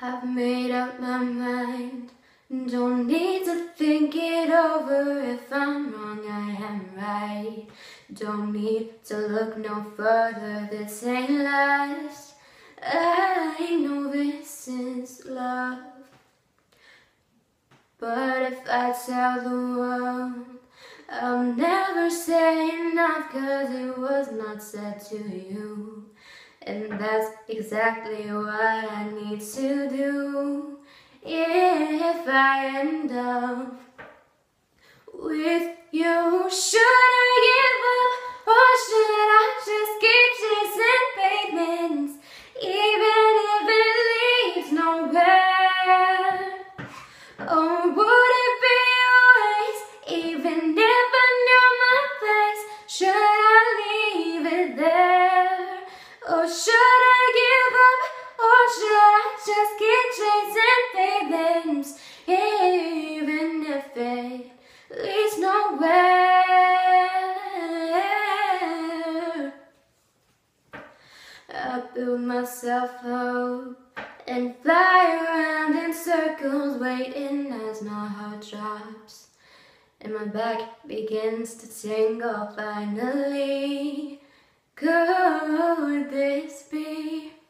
I've made up my mind, don't need to think it over. If I'm wrong, I am right. Don't need to look no further, this ain't lust. I know this is love. But if I tell the world, I'll never say enough, 'cause it was not said to you. And that's exactly what I need to do. If I end up with you, should I give up, or should I just keep chasing pavements, even if it leads nowhere? Or would it be always, even if I knew my place? Should I leave it there? Or should I give up, or should I just keep chasing pavements, even if it leads nowhere? I build myself up and fly around in circles, waiting as my heart drops and my back begins to tingle finally. Could this be